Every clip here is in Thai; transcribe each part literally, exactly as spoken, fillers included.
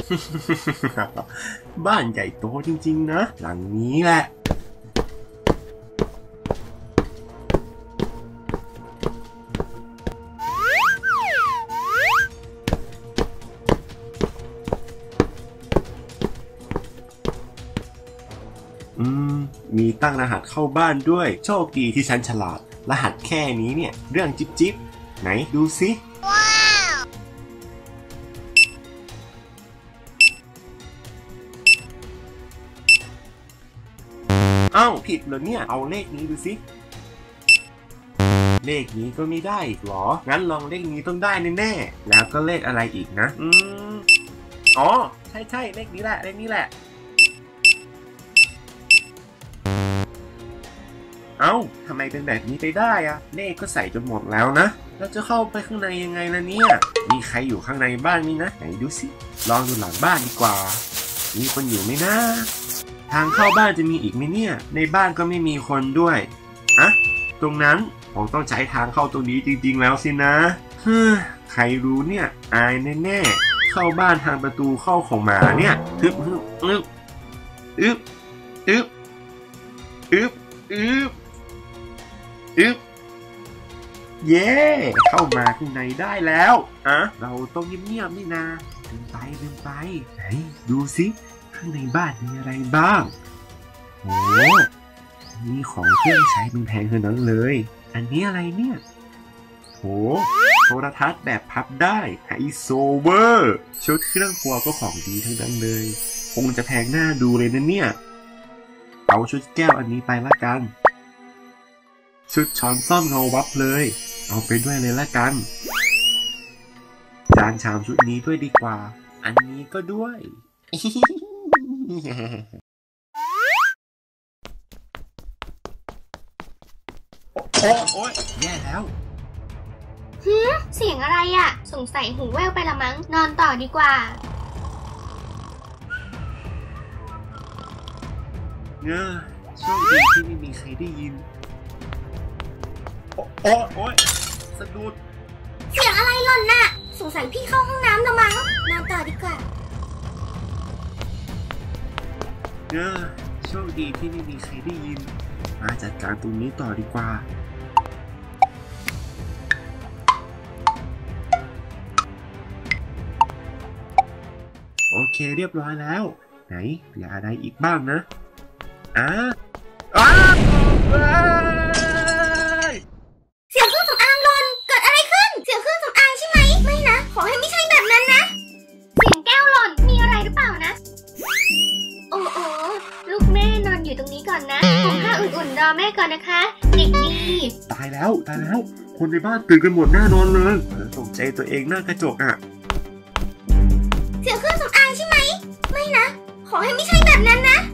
บ้านใหญ่โตจริงๆนะหลังนี้แหละอืมมีตั้งรหัสเข้าบ้านด้วยโชคดีที่ฉันฉลาดรหัสแค่นี้เนี่ยเรื่องจิ๊บจิ๊บไหนดูสิเอ้าผิดเหรอเนี่ยเอาเลขนี้ดูสิเลขนี้ก็ไม่ได้อีกหรองั้นลองเลขนี้ต้องได้แน่ๆแล้วก็เลขอะไรอีกนะอืมอ๋อใช่ใช่เลขนี้แหละเลขนี้แหละเอ้าทำไมเป็นแบบนี้ไปได้อะเลขก็ใส่จนหมดแล้วนะแล้วจะเข้าไปข้างในยังไงล่ะเนี่ยมีใครอยู่ข้างในบ้านนี่นะไหนดูสิลองดูหลังบ้านดีกว่ามีคนอยู่ไหมนะทางเข้าบ้านจะมีอีกไหมเนี่ยในบ้านก็ไม่มีคนด้วยอะตรงนั้นผมต้องใช้ทางเข้าตรงนี้จริงๆแล้วสินะเฮ้อใครรู้เนี่ยอายแน่ๆเข้าบ้านทางประตูเข้าของหมาเนี่ยอึบอึบอึบอึบอึบอึบอึบอึบเย้เข้ามาข้างในได้แล้วอะเราต้องเงียบๆนี่นะเดินไปเดินไปไหนดูสิข้างในบ้านมีอะไรบ้างโอ้มีของเครื่องใช้เป็นแพงๆทั้งนั้นเลยอันนี้อะไรเนี่ยโหโทรทัศน์แบบพับได้ไฮโซเวอร์ชุดเครื่องครัวก็ของดีทั้งนั้นเลยคงจะแพงหน้าดูเลยนะเนี่ยเอาชุดแก้วอันนี้ไปละกันชุดช้อนซ่อมเงาวับเลยเอาไปด้วยเลยละกันจานชามชุดนี้ด้วยดีกว่าอันนี้ก็ด้วยโอ้โอ๊ยแย่แล้วฮึเสียงอะไรอะสงสัยหูแว่วไปละมั้งนอนต่อดีกว่าเงอโชคดีที่ไม่มีใครได้ยินโอ้โอ้โอ๊ยสะดุดเสียงอะไรหล่นน่ะสงสัยพี่เข้าห้องน้ำละมั้งนอนต่อดีกว่าเงอโชคดีที่ไม่มีใครได้ยินมาจัดการตรงนี้ต่อดีกว่าโอเคเรียบร้อยแล้วไหนเหลืออะไรอีกบ้างนะอ่ะอ้าวเสียงเครื่องสำอางหล่นเกิดอะไรขึ้นเสียงเครื่องสำอางใช่ไหมไม่นะขอให้ไม่ใช่แบบนั้นนะเสียงแก้วหล่นมีอะไรหรือเปล่านะโอ้โอ้ลูกแม่นอนอยู่ตรงนี้ก่อนนะผมผ้าอุ่นๆรอแม่ก่อนนะคะเด็กดีตายแล้วตายแล้วคนในบ้านตื่นกันหมดแน่นอนเลยตกใจตัวเองหน้ากระจกอ่ะเสียงเครื่องสำอางใช่ไหมไม่นะขอให้ไม่ใช่แบบนั้นนะ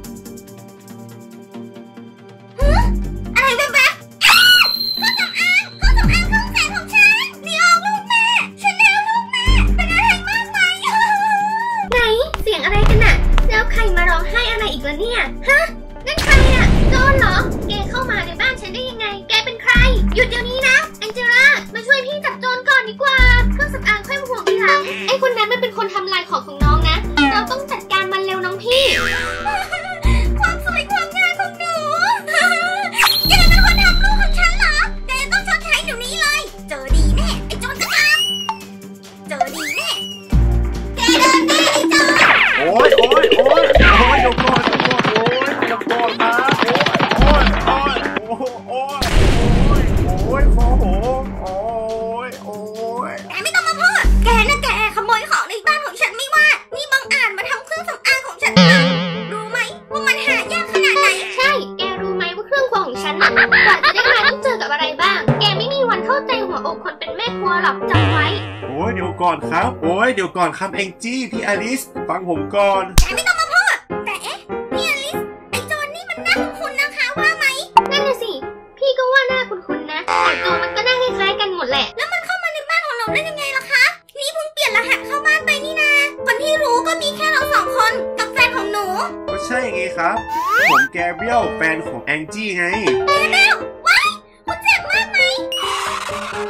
ฮึอะไรแบบแบบเครื่องสำอางเครื่องสำอางเครื่องแสงของฉันเดี๋ยวลูกแม่ฉันแล้วลูกแม่เป็นอะไรมากไหมไหนเสียงอะไรกันน่ะแล้วใครมาร้องไห้อะไรอีกล่ะเนี่ยฮะนั่นใครอะโจรเหรอแกเข้ามาในบ้านฉันได้ยังไงแกเป็นใครหยุดเดี๋ยวนี้นะแองเจล่ามาช่วยพี่จับโจรก่อนดีกว่าเครื่องสำอางค่อยมาห่วงทีหลังไอ้คนนั้นมันเป็นคนทำลายของของน้องนะเราต้องจัดการมันเร็วน้องพี่ความสวยความงามของหนูแกเป็นคนทำลูกของฉันเหรอแกต้องชดใช้เดี๋ยวนี้เลยเจอดีแน่ไอ้โจรกระทำเจอดีแน่แกเดินแน่ไอ้โจรโอ้ยโอ้ยโอ้ยโอ้ยเดี๋ยวก่อนเดี๋ยวก่อนโอ้ยเดี๋ยวก่อนนะโอ้ยโอ้ยโอ้ยโอ้ยโอ้ยโอ้ยโอ้ยโอ้ยโอ้ยแกไม่ต้องมาพูดแกน่ะแกขโมยของในบ้านของฉันไม่ว่านี่บังอาจมาทำเครื่องสำอางของฉันรู้ไหมว่ามันหายากขนาดไหนใช่แกรู้ไหมว่าเครื่องครัวของฉันน่ะกว่าจะได้มาต้องเจอกับอะไรบ้างแกไม่มีวันเข้าใจหัวอกคนเป็นแม่ครัวหรอกจำไว้โอ้ยเดี๋ยวก่อนครับโอ้ยเดี๋ยวก่อนครับแองจี้พี่อลิสฟังผมก่อนแกไม่ต้องมาพูดแต่เอ๊ะพี่อลิสไอ้โจรนี่มันหน้าคุ้นๆนะคะว่าไหมนั่นน่ะสิพี่ก็ว่าหน้าคุ้นๆนะแต่ตัวมันก็หน้าคล้ายๆกันหมดแหละแล้วมันเข้ามาในบ้านของเราได้ยังไงล่ะคะนี่เพิ่งเปลี่ยนรหัสเข้าบ้านไปนี่นาคนที่รู้ก็มีแค่เราสองคนกับแฟนของหนูก็ใช่ไงครับผมแกเบรียลแฟนของแองจี้ไงแกเบรียลว้ายคุณเจ็บมากไหม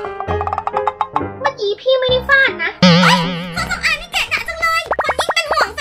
เมื่อกี้พี่ไม่ได้ฟาดนะเฮ้ยเครื่องสำอางนี่แกะกะจังเลยคนยิ่งเป็นห่วงแฟ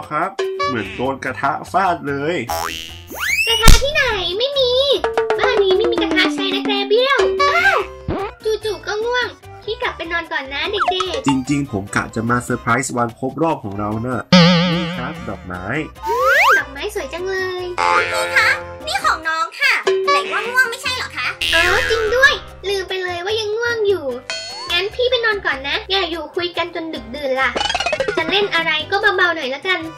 ครับ เหมือนโดนกระทะฟาดเลยกระทะที่ไหนไม่มีบ้านนี้ไม่มีกระทะใช้นะแกเบี้ยวอ้าวจู่ๆก็ง่วงพี่กลับไปนอนก่อนนะเด็กๆจริงๆผมกะจะมาเซอร์ไพรส์วันครบรอบของเราเนอะนี่ครับดอกไม้ดอกไม้สวยจังเลยนี่คะนี่ของน้องค่ะไหนว่าง่วงไม่ใช่เหรอคะอ๋อจริงด้วยลืมไปเลยว่ายังง่วงอยู่งั้นพี่ไปนอนก่อนนะอย่าอยู่คุยกันจนดึกดื่นล่ะจะเล่นอะไรก็เบาๆหน่อยละกัน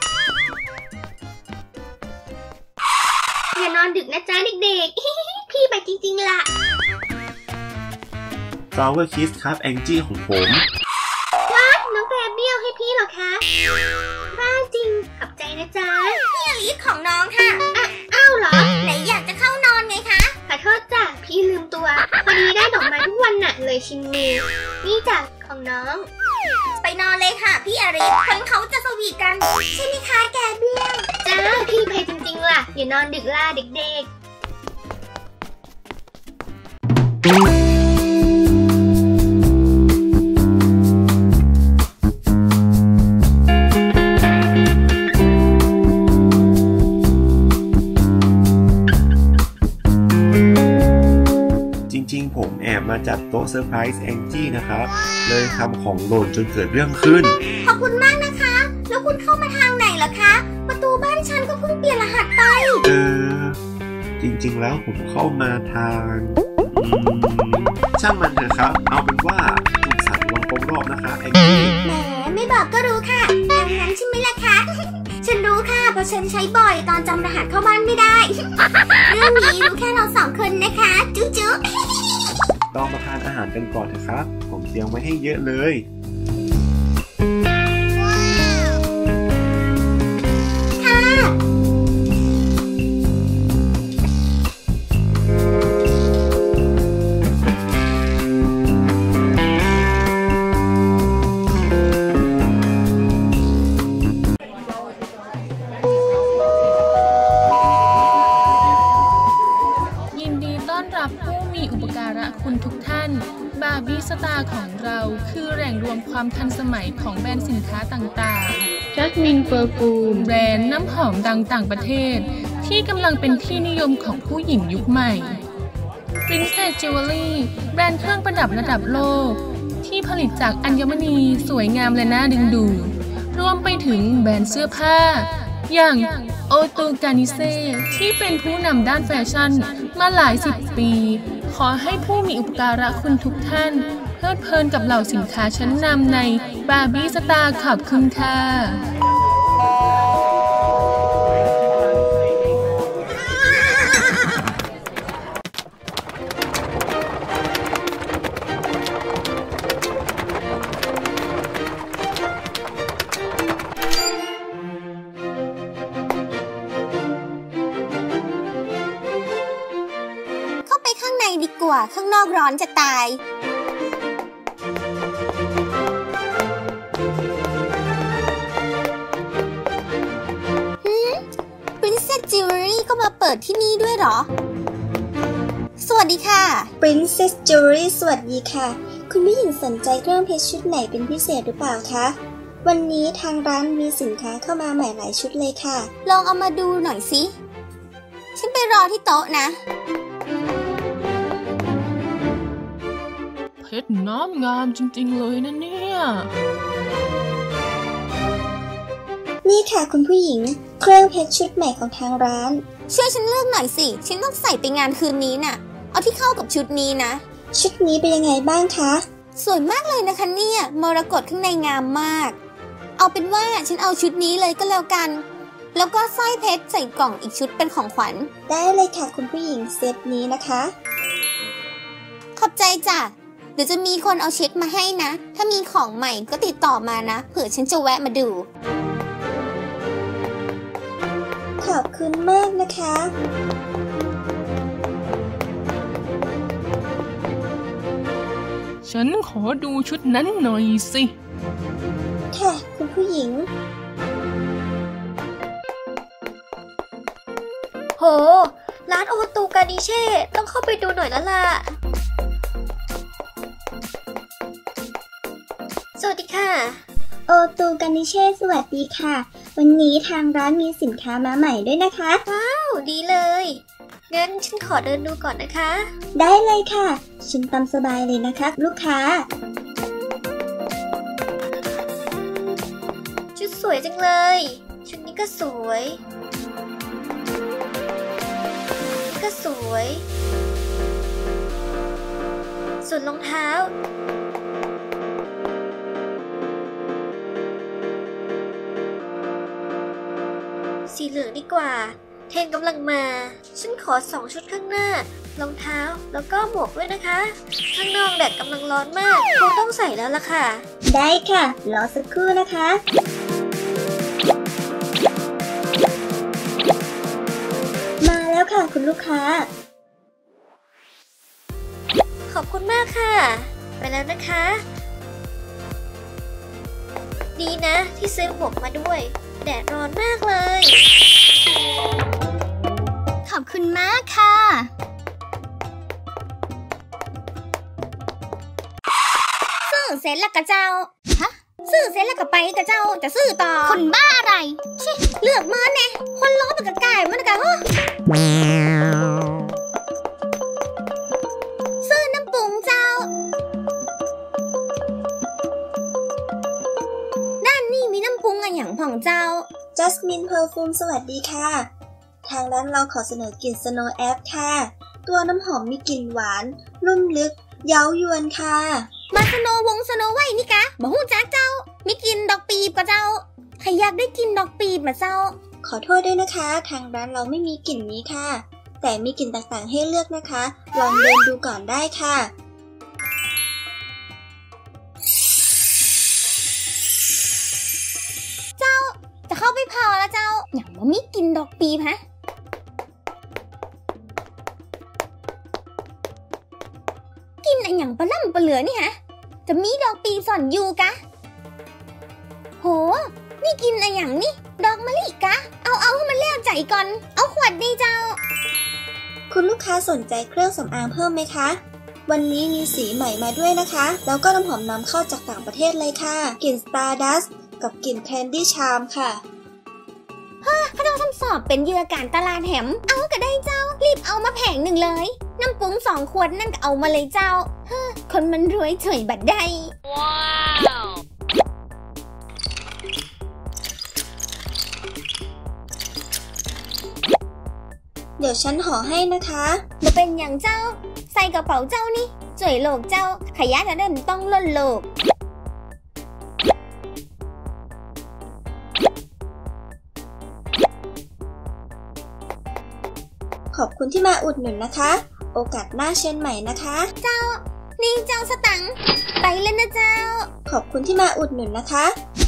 อย่านอนดึกนะจ๊ะเด็กๆพี่ไปจริงๆล่ะ Flower Kiss ครับแองจี้ของผมว้าน้องแกเบี้ยวให้พี่เหรอคะบ้าจริงขอบใจนะจ๊ะพี่อลิสของน้องค่ะอ่ะอ้าวเหรอไหนอยากจะเข้านอนไงคะขอโทษจ้ะพี่ลืมตัวพอดีได้ดอกไม้ทุกวันน่ะเลยชิมมือนี่จ้ะของน้องไปนอนเลยค่ะพี่อลิสคนเขาจะสวีทกันใช่ไหมคะแกเบี้ยวจ้าพี่ไปจริงๆล่ะอย่านอนดึกล่ะเด็กๆผมแอบมาจัดโต๊ะเซอร์ไพรส์แองจี้นะครับเลยทำของหล่นจนเกิดเรื่องขึ้นขอบคุณมากนะคะแล้วคุณเข้ามาทางไหนล่ะคะประตูบ้านฉันก็เพิ่งเปลี่ยนรหัสไปเออจริงๆแล้วผมเข้ามาทางช่างมันเถอะครับเอาเป็นว่าสุขสันต์วันครบรอบนะคะแองจี้แหมไม่บอกก็รู้ค่ะดังนั้นใช่ไหมล่ะคะฉันรู้ค่ะเพราะฉันใช้บ่อยตอนจำรหัสเข้าบ้านไม่ได้เรื่องนี้รู้แค่เราสองคนนะคะจุ๊จุ๊ต้องมาทานอาหารกันก่อนเถอะครับผมเตรียมไว้ให้เยอะเลยคุณทุกท่านบาร์บี้สตาร์ของเราคือแหล่งรวมความทันสมัยของแบรนด์สินค้าต่างๆจัสมินเปอร์ฟูมแบรนด์น้ำหอมดังต่างประเทศที่กำลังเป็นที่นิยมของผู้หญิงยุคใหม่ Princess Jewelry แบรนด์เครื่องประดับระดับโลกที่ผลิตจากอัญมณีสวยงามและน่าดึงดูดรวมไปถึงแบรนด์เสื้อผ้าอย่างโอตูกานิเซ่ที่เป็นผู้นำด้านแฟชั่นมาหลายสิบปีขอให้ผู้มีอุปการะคุณทุกท่านเพลิดเพลินกับเหล่าสินค้าชั้นนำในบาร์บี้สตาร์ขอบคุณค่ะดีกว่าข้างนอกร้อนจะตายหืม Princess Jewelry ก็มาเปิดที่นี่ด้วยเหรอสวัสดีค่ะ Princess Jewelry สวัสดีค่ะคุณผู้หญิงสนใจเครื่องเพชรชุดไหนเป็นพิเศษหรือเปล่าคะวันนี้ทางร้านมีสินค้าเข้ามาใหม่หลายชุดเลยค่ะลองเอามาดูหน่อยสิฉันไปรอที่โต๊ะนะเพชรน้ำงามจริงๆเลยนะเนี่ยนี่ค่ะคุณผู้หญิงเครื่องเพชรชุดใหม่ของทางร้านช่วยฉันเลือกหน่อยสิฉันต้องใส่ไปงานคืนนี้น่ะเอาที่เข้ากับชุดนี้นะชุดนี้เป็นยังไงบ้างคะสวยมากเลยนะคะเนี่ยมรกตข้างในงามมากเอาเป็นว่าฉันเอาชุดนี้เลยก็แล้วกันแล้วก็สร้อยเพชรใส่กล่องอีกชุดเป็นของขวัญได้เลยค่ะคุณผู้หญิงเซตนี้นะคะขอบใจจ้ะเดี๋ยวจะมีคนเอาเช็คมาให้นะถ้ามีของใหม่ก็ติดต่อมานะเผื่อฉันจะแวะมาดูขอบคุณมากนะคะฉันขอดูชุดนั้นหน่อยสิค่ะคุณผู้หญิงโหร้านโอตูกานิเช่ต้องเข้าไปดูหน่อยแล้วล่ะสวัสดีค่ะโอตูกานิเช่สวัสดีค่ะวันนี้ทางร้านมีสินค้ามาใหม่ด้วยนะคะว้าวดีเลยงั้นฉันขอเดินดูก่อนนะคะได้เลยค่ะฉันตามสบายเลยนะคะลูกค้าชุดสวยจังเลยชุดนี้ก็สวยก็สวยส่วนรองเท้าสีเหลืองดีกว่าเทรนกำลังมาฉันขอสองชุดข้างหน้ารองเท้าแล้วก็หมวกด้วยนะคะข้างนอกแดดกำลังร้อนมากคงต้องใส่แล้วล่ะค่ะได้ค่ะรอสักครู่นะคะมาแล้วค่ะคุณลูกค้าขอบคุณมากค่ะไปแล้วนะคะดีนะที่ซื้อหมวกมาด้วยแดดร้อนมากเลยขอบคุณมากค่ะซื้อเสร็จแล้วกะเจ้าฮะซื้อเสร็จแล้วก็ไปกะเจ้าจะซื้อต่อคนบ้าอะไรชิเลือกเมินเนี่ยคนล้อมันกะไก่มันกะฮะซื้อน้ำปรุงเจ้าด้านนี้มีน้ำปรุงอะไรอย่างผ่องเจ้า Jasmine Perfume สวัสดีค่ะทางร้านเราขอเสนอกลิ่น Snow App ค่ะตัวน้ำหอมมีกลิ่นหวานนุ่มลึกเย้ายวนค่ะมาสโนวงสโนไว้นี่กะบ่ฮู้จักเจ้ามีกลิ่นดอกปีบกะเจ้าใครอยากได้กลิ่นดอกปีบมาเจ้าขอโทษด้วยนะคะทางร้านเราไม่มีกลิ่นนี้ค่ะแต่มีกลิ่นต่างๆให้เลือกนะคะลองเดินดูก่อนได้ค่ะเจ้าจะเข้าไปพอแล้วเจ้าอย่างบ่มีกลิ่นดอกปีบฮะกินอะไรอย่างปลาล่ำปลาเหลือนี่ฮะจะมีดอกปีซ่อนอยู่กะโหนี่กินอะไรอย่างนี่ดอกมะลิกะเอาเอาให้มันแล้วใจก่อนเอาขวดดีเจ้าคุณลูกค้าสนใจเครื่องสำอางเพิ่มไหมคะวันนี้มีสีใหม่มาด้วยนะคะแล้วก็น้ำหอมนำเข้าจากต่างประเทศเลยค่ะกลิ่น Stardust กับกลิ่น Candy Charm ค่ะฮ่าข้าต้องทำสอบเป็นเหยื่อการตลาดแหมเอาก็ได้เจ้ารีบเอามาแผงหนึ่งเลยน้ำปรุงสองขวดนั่นก็เอามาเลยเจ้าฮ่าคนมันรวยเฉยบัดได้ว้าวเดี๋ยวฉันห่อให้นะคะจะเป็นอย่างเจ้าใส่กระเป๋าเจ้านี่จ่วยโลกเจ้าขยะจะเดินต้องล้นโลกขอบคุณที่มาอุดหนุนนะคะโอกาสหน้าเชิญใหม่นะคะเจ้านี่เจ้าสตังค์ไปเลยนะเจ้าขอบคุณที่มาอุดหนุนนะคะ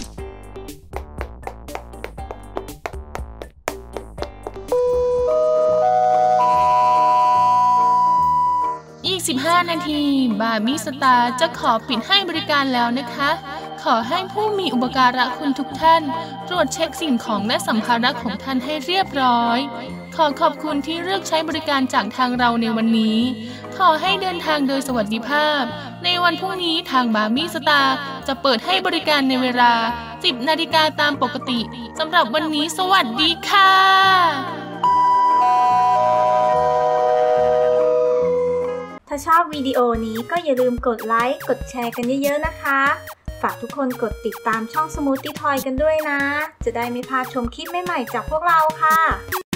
อีกสิบห้านาทีบาร์บี้สตาร์จะขอปิดให้บริการแล้วนะคะขอให้ผู้มีอุปการะคุณทุกท่านตรวจเช็คสิ่งของและสัมภาระของท่านให้เรียบร้อยขอขอบคุณที่เลือกใช้บริการจากทางเราในวันนี้ขอให้เดินทางโดยสวัสดิภาพในวันพรุ่งนี้ทางบาร์บี้สตาร์จะเปิดให้บริการในเวลา สิบนาฬิกาตามปกติสำหรับวันนี้สวัสดีค่ะถ้าชอบวิดีโอนี้ก็อย่าลืมกดไลค์กดแชร์กันเยอะๆนะคะฝากทุกคนกดติดตามช่อง Smoothie Toy กันด้วยนะจะได้ไม่พลาดชมคลิปใหม่ๆจากพวกเราค่ะ